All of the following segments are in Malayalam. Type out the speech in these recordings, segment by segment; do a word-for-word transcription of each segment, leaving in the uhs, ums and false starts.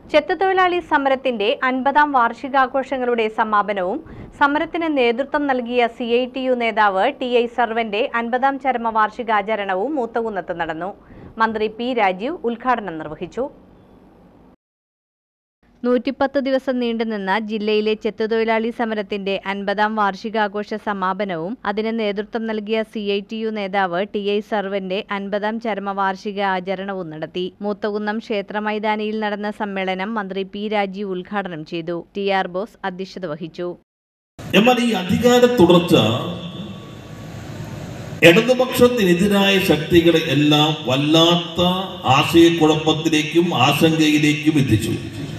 ചെത്തുതൊഴിലാളി സമരത്തിന്റെ അൻപതാം വാർഷികാഘോഷങ്ങളുടെ സമാപനവും സമരത്തിന് നേതൃത്വം നൽകിയ സി ഐ ടി യു നേതാവ് ടി ഐ സർവന്റെ അൻപതാം ചരമ വാർഷികാചരണവും മൂത്തകുന്നത്ത് നടന്നു. മന്ത്രി പി രാജീവ് ഉദ്ഘാടനം നിർവഹിച്ചു. നൂറ്റിപ്പത്ത് ദിവസം നീണ്ടുനിന്ന ജില്ലയിലെ ചെത്തുതൊഴിലാളി സമരത്തിന്റെ അൻപതാം വാർഷികാഘോഷ സമാപനവും അതിന് നേതൃത്വം നൽകിയ സി ഐ ടി യു നേതാവ് ടി ഐ സർവന്റെ അൻപതാം ചരമ വാർഷിക ആചരണവും നടത്തി. മൂത്തകുന്നം ക്ഷേത്ര മൈതാനിയിൽ നടന്ന സമ്മേളനം മന്ത്രി പി രാജീവ് ഉദ്ഘാടനം ചെയ്തു. ടി ആർ ബോസ് അധ്യക്ഷത വഹിച്ചു. എന്നാൽ ഈ അധികാര തുടർച്ച ഇടതുപക്ഷത്തിനെതിരായ ശക്തികളെ എല്ലാം വല്ലാത്ത ആശയക്കുഴപ്പത്തിലേക്കും ആശങ്കയിലേക്കും എത്തിച്ചു.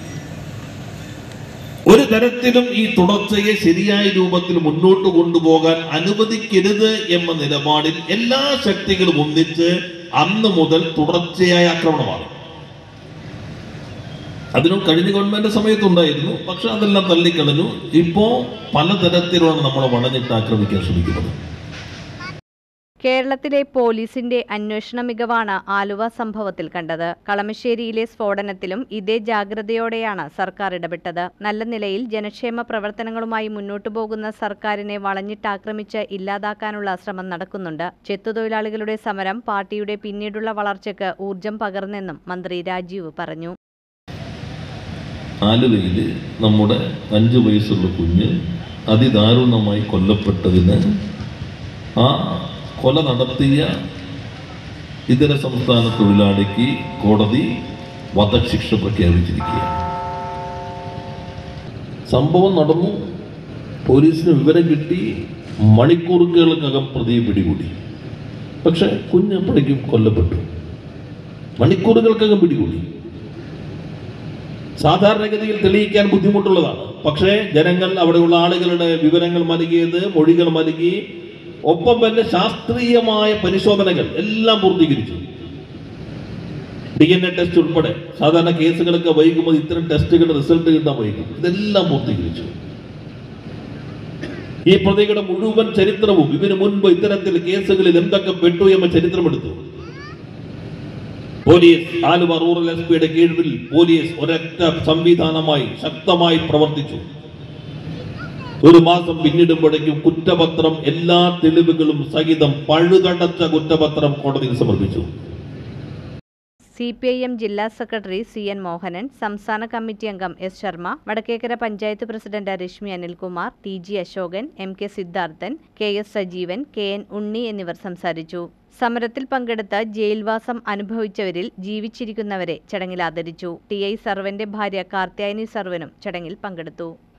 ഒരു തരത്തിലും ഈ തുടർച്ചയെ ശരിയായ രൂപത്തിൽ മുന്നോട്ട് കൊണ്ടുപോകാൻ അനുവദിക്കരുത് എന്ന നിലപാടിൽ എല്ലാ ശക്തികളും ഒന്നിച്ച് അന്ന് മുതൽ തുടർച്ചയായ ആക്രമണമാണ്. അതിനും കഴിഞ്ഞ ഗവൺമെന്റ് സമയത്തുണ്ടായിരുന്നു. പക്ഷെ അതെല്ലാം തള്ളിക്കളഞ്ഞു. ഇപ്പോ പലതരത്തിലാണ് നമ്മളെ വളഞ്ഞിട്ട് ആക്രമിക്കാൻ ശ്രമിക്കുന്നത്. കേരളത്തിലെ പോലീസിന്റെ അന്വേഷണ മികവാണ് ആലുവ സംഭവത്തിൽ കണ്ടത്. കളമശ്ശേരിയിലെ സ്ഫോടനത്തിലും ഇതേ ജാഗ്രതയോടെയാണ് സർക്കാർ ഇടപെട്ടത്. നല്ല നിലയിൽ ജനക്ഷേമ പ്രവർത്തനങ്ങളുമായി മുന്നോട്ടു പോകുന്ന സർക്കാരിനെ വളഞ്ഞിട്ടാക്രമിച്ച് ഇല്ലാതാക്കാനുള്ള ശ്രമം നടക്കുന്നുണ്ട്. ചെത്തുതൊഴിലാളികളുടെ സമരം പാർട്ടിയുടെ പിന്നീടുള്ള വളർച്ചയ്ക്ക് ഊർജം പകർന്നെന്നും മന്ത്രി രാജീവ് പറഞ്ഞു. ആലുവയിൽ നമ്മുടെ അഞ്ചു വയസ്സുള്ള കുഞ്ഞ് അതിദാരുണമായി കൊല്ലപ്പെട്ടതിന് ആ കൊല നടത്തിയ ഇതര സംസ്ഥാന തൊഴിലാളിക്ക് കോടതി വധശിക്ഷ പ്രഖ്യാപിച്ചിരിക്കുകയാണ്. സംഭവം നടന്നു. പോലീസിന് വിവരം കിട്ടി. മണിക്കൂറുകൾക്കകം പ്രതിയെ പിടികൂടി. പക്ഷെ കുഞ്ഞപ്പോഴേക്കും കൊല്ലപ്പെട്ടു. മണിക്കൂറുകൾക്കകം പിടികൂടി. സാധാരണഗതിയിൽ തെളിയിക്കാൻ ബുദ്ധിമുട്ടുള്ളതാണ്. പക്ഷേ ജനങ്ങൾ, അവിടെയുള്ള ആളുകളുടെ വിവരങ്ങൾ നൽകിയത്, മൊഴികൾ നൽകി, ഒപ്പം തന്നെ ശാസ്ത്രീയമായ പരിശോധനകൾ എല്ലാം പൂർത്തീകരിച്ചു. ഡി എൻ എ ടെസ്റ്റ് ഉൾപ്പെടെ. സാധാരണ കേസുകളൊക്കെ വൈകുമ്പോൾ ഇത്തരം ടെസ്റ്റുകളുടെ റിസൾട്ട് കിട്ടാൻ വൈകും. ഇതെല്ലാം പൂർത്തീകരിച്ചു. ഈ പ്രതികളുടെ മുഴുവൻ ചരിത്രവും, ഇതിനു മുൻപ് ഇത്തരത്തിൽ കേസുകളിൽ എന്തൊക്കെ പെട്ടു എന്ന ചരിത്രമെടുത്തു. പോലീസ്, ആലുവ റൂറൽ എസ് പിയുടെ കീഴിൽ പോലീസ് ഒരൊറ്റ സംവിധാനമായി ശക്തമായി പ്രവർത്തിച്ചു. ഒരു മാസം പിന്നിടുമ്പോഴേക്കും കുറ്റപത്രം, എല്ലാ തെളിവുകളും സഹിതം പഴുതടച്ച കുറ്റപത്രം കോടതിയിൽ സമർപ്പിച്ചു. സി പി ഐ എം ജില്ലാ സെക്രട്ടറി സി എൻ മോഹനൻ, സംസ്ഥാന കമ്മിറ്റി അംഗം S Sharma, Vadakkekara panchayat president Reshmi Anilkumar, T G Ashokan, M K Sidharthan, K S Sajeevan, K N Unni എന്നിവർ സംസാരിച്ചു. സമരത്തിൽ പങ്കെടുത്ത് ജയിൽവാസം അനുഭവിച്ചവരിൽ ജീവിച്ചിരിക്കുന്നവരെ ചടങ്ങിൽ ആദരിച്ചു. ടി ഐ സർവന്റെ ഭാര്യ കാർത്യായനി സർവനും ചടങ്ങിൽ പങ്കെടുത്തു.